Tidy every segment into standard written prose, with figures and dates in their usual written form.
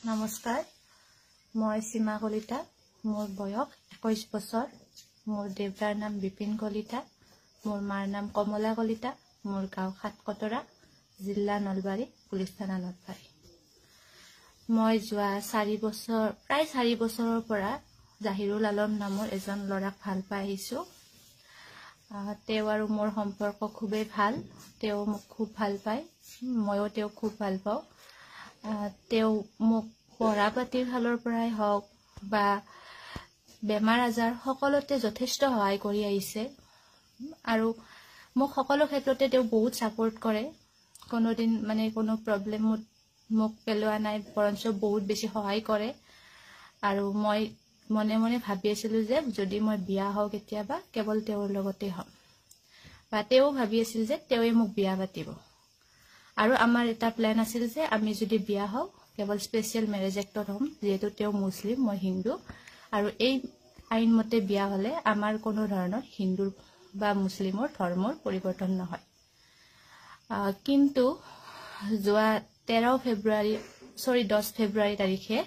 নমস্কাৰ মই সীমা কলিতা মোৰ বয়স 21 বছৰ মোৰ দেউতাৰ নাম বিপিন কলিতা মোৰ মাৰ নাম কমলা কলিতা মোৰ গাঁও সাতকতৰা জিলা নলবাৰী পুলিচ থানা নলবাৰী মই যোৱা 4 বছৰ প্ৰায় 4 বছৰৰ পৰা জাহিৰুল আলম নামৰ এজন লৰাক ভাল পাই আহিছো তেও আৰু মোৰ সম্পৰ্ক খুবেই ভাল তেও মোক খুব ভাল পায় ময়ো তেও খুব ভাল পাওঁ তেও মোক পঢ়া পাতিৰ ফালৰ পৰাই হওক বা বেমাৰ আজাৰ সকলোতে যথেষ্ট সহায় কৰি আহিছে আৰু মোক সকলো ক্ষেত্ৰতে তেও বহুত সাপোৰ্ট কৰে কোনোদিন মানে কোনো প্ৰবলেমত মোক পেলোৱা নাই পৰঞ্চ বহুত বেছি সহায় কৰে আৰু মই মনে মনে ভাবি আছিলো যে যদি মই বিয়া হও কেতিয়াবা কেৱল তেওঁৰ লগতে হম বা তেও ভাবি আছিল যে তেৱে মোক বিয়া পাতিব আৰু আমাৰ এটা প্ল্যান আছিল যে আমি যদি বিয়া হও কেৱল স্পেশাল ম্যাৰেজ এক্টত হম যেহেতু তেও মুসলিম মই হিন্দু আৰু এই আইন মতে বিয়া হলে আমাৰ কোনো ধৰণৰ হিন্দু বা মুসলিমৰ ধৰ্মৰ পৰিৱৰ্তন নহয় কিন্তু যোৱা 10 ফেব্ৰুৱাৰী তাৰিখে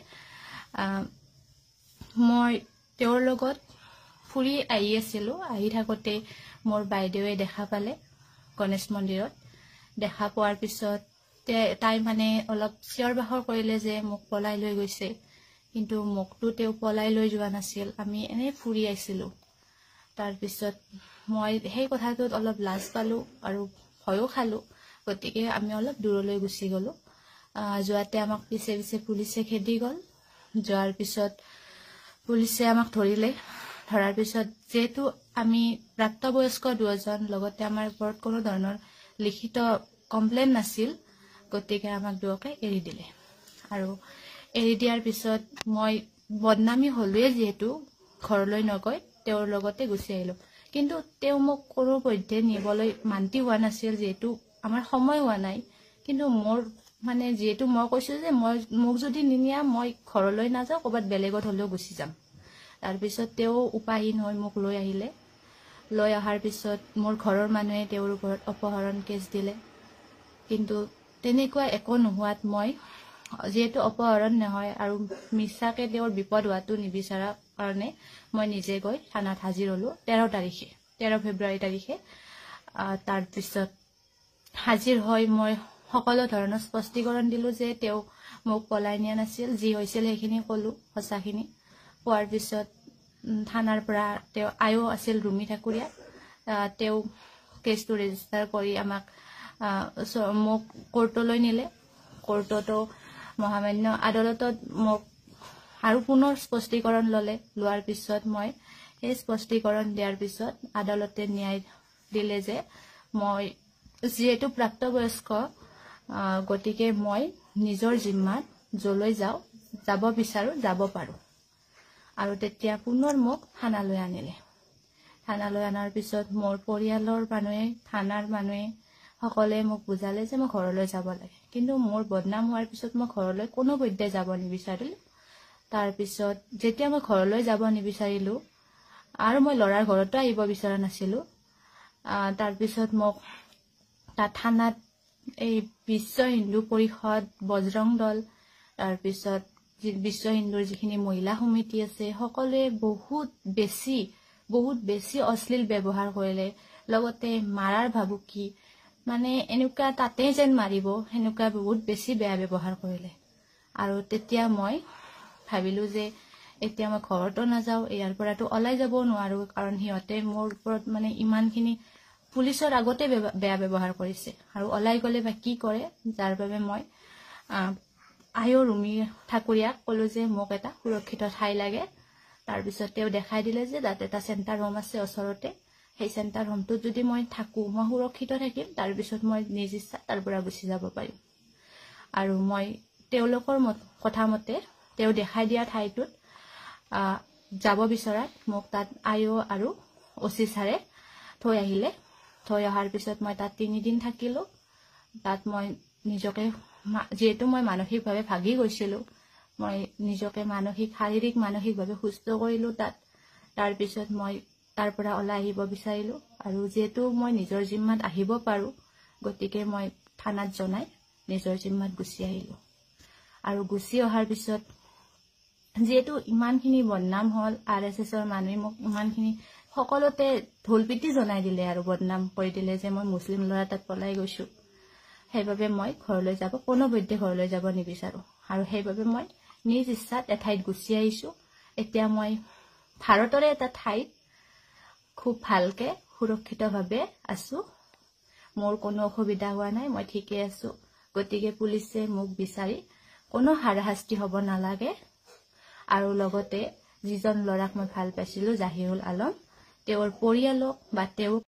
মই তেওঁৰ লগত ফুৰি আহি আছিলো আহি থাকোতে মোৰ বাইদেৱে দেখা পালে গণেশ মন্দিৰত দেখা পোৱাৰ পিছত তাই মানে অলপ চিঞৰ বাখৰ কৰিলে যে মোক পলাই লৈ গৈছে কিন্তু মোকটো তেও পলাই লৈ যোৱা নাছিল আমি এনে ফুৰি আইছিলো তাৰ পিছত মই সেই কথাটোত অলপ লাজ পালো আৰু ভয়ও খালো গতিকে আমি অলপ দূৰলৈ গুচি গলো যোৱাতে আমাক পিছে পুলিচে খেদি গল যোৱাৰ পিছত পুলিচে আমাক ধৰিলে ধৰাৰ পিছত যেহেতু আমি প্ৰাপ্তবয়স্ক দুজন লগতে আমাৰ ওপৰত কোনো ধৰণৰ লিখিত কমপ্লেইন নাছিল গতিকে আমাক দুয়োকে এৰি দিলে আৰু এৰি দিয়াৰ পিছত মই বদনামী হলোৱে যেহেতু ঘৰলৈ নগৈ তেওঁৰ লগতে গুচি আহিলো কিন্তু তেও মোক কোনো পধ্যে নিবলৈ মান্তি হোৱা নাছিল যেহেতু আমাৰ সময় হোৱা নাই কিন্তু মোৰ মানে যেহেতু মই কৈছো যে মোক যদি নিনিয়া মই ঘৰলৈ নাযাওঁ ক'বাত বেলেগত হলেও গুচি যাম তাৰ পিছত তেও উপায়হীন হৈ মোক লৈ আহিলে লৈ অহাৰ পিছত মোৰ ঘৰৰ মানুহে তেওঁৰ ওপৰত অপহৰণ কেছ দিলে কিন্তু তেনেকুৱা একো নোহোৱাত মই যেহেতু অপহৰণ নহয় আৰু মিছাকে তেওঁৰ বিপদ হোৱাটো নিবিচাৰা কাৰণে মই নিজে গৈ থানাত হাজিৰ হলো 13 ফেব্ৰুৱাৰী তাৰিখে তাৰ পিছত হাজিৰ হৈ মই সকলো ধৰণৰ স্পষ্টীকৰণ দিলো যে তেও মোক পলাই নিয়া নাছিল যি হৈছিল সেইখিনি কলো সঁচাখিনি পোৱাৰ পিছত থানাৰ পৰা তেও আয়ো আছিল ৰুমি ঠাকুৰীয়া তেও কেছটো ৰেজিষ্টাৰ কৰি আমাক মোক কোৰ্টলৈ নিলে কোৰ্টতো মহামান্য আদালতত মোক আৰু পুনৰ স্পষ্টীকৰণ ললে লোৱাৰ পিছত মই এই স্পষ্টীকৰণ দিয়াৰ পিছত আদালতে ন্যায় দিলে যে মই যেহেতু প্ৰাপ্তবয়স্ক গতিকে মই নিজৰ জিম্মাত জলৈ যাব বিচাৰো যাব পাৰো আৰু তেতিয়া পুনৰ মোক থানালৈ আনিলে থানালৈ আনাৰ পিছত মোৰ পৰিয়ালৰ মানুহে থানাৰ মানুহে সকলে মোক বুজালে যে মই ঘৰলৈ যাব লাগে কিন্তু মোৰ বদনাম হোৱাৰ পিছত মই ঘৰলৈ কোনো পধ্যে যাব নিবিচাৰিলো তাৰ পিছত যেতিয়া মই ঘৰলৈ যাব নিবিচাৰিলো আৰু মই লৰাৰ ঘৰতো আহিব বিচৰা নাছিলো তাৰ পিছত মোক থানাত এই বিশ্ব হিন্দু পৰিষদ বজৰং দল তাৰ পিছত বিশ্ব হিন্দুৰ যিখিনি মহিলা সমিতি আছে সকলোৱে বহুত বেছি অশ্লীল ব্যৱহাৰ কৰিলে লগতে মাৰাৰ ভাবুকি মানে এনেকুৱা তাতে যেন মাৰিব হেনুকা বহুত বেছি বেয়া ব্যৱহাৰ কৰিলে আৰু তেতিয়া মই ভাবিলো যে এতিয়া মই ঘৰতো নাযাও ইয়াৰ পৰাটো ওলাই যাব নোৱাৰো কাৰণ হিয়তে মোৰ ওপৰত মানে ইমানখিনি পুলিচৰ আগতে বেয়া ব্যৱহাৰ কৰিছে আৰু ওলাই গলে বা কি কৰে যাৰ বাবে মই আয়ো ৰুমি ঠাকুৰীয়াক কলো যে মোক এটা সুৰক্ষিত ঠাই লাগে তাৰ পিছত তেও দেখাই দিলে যে তাত এটা চেণ্টাৰ হোম আছে ওচৰতে সেই চেণ্টাৰ হোমটোত যদি মই থাকো মই সুৰক্ষিত থাকিম তাৰ পিছত মই নিজ ইচ্ছা তাৰ পৰা গুচি যাব পাৰিম আৰু মই তেওঁলোকৰ কথা মতে তেও দেখাই দিয়া ঠাইটোত যাব বিচৰাত মোক তাত আয়ো আৰু ওচি ছাৰে থৈ আহিলে থৈ অহাৰ পিছত মই তাত 3 দিন থাকিলো তাত মই নিজকে যেহেতু মই মানসিকভাৱে ভাগি গৈছিলো মই নিজকে শাৰীৰিক মানসিকভাৱে সুস্থ কৰিলো তাত তাৰ পিছত মই তাৰ পৰা ওলাই আহিব বিচাৰিলো আৰু যেহেতু মই নিজৰ জিম্মাত আহিব পাৰো গতিকে মই থানাত জনাই নিজৰ জিম্মাত গুচি আহিলো আৰু গুচি অহাৰ পিছত যেহেতু ইমানখিনি বদনাম হল RSSৰ মানুহে মোক ইমানখিনি সকলোতে ঢোলপিটি জনাই দিলে আৰু বদনাম কৰি দিলে যে মই মুছলিম ল'ৰা তাত পলাই গৈছো সেইবাবে মই ঘৰলৈ যাব কোনোপধ্যে ঘৰলৈ যাব নিবিচাৰো আৰু সেইবাবে মই নিজ ইচ্ছাত এঠাইত গুচি আহিছো এতিয়া মই ভাৰতৰে এটা ঠাইত খুব ভালকে সুৰক্ষিতভাৱে আছো মোৰ কোনো অসুবিধা হোৱা নাই মই ঠিকে আছো গতিকে পুলিচে মোক বিচাৰি কোনো হাৰাশাস্তি হ'ব নালাগে আৰু লগতে যিজন ল'ৰাক মই ভাল পাইছিলো জাহিৰুল আলম তেওঁৰ পৰিয়ালক বা তেওঁ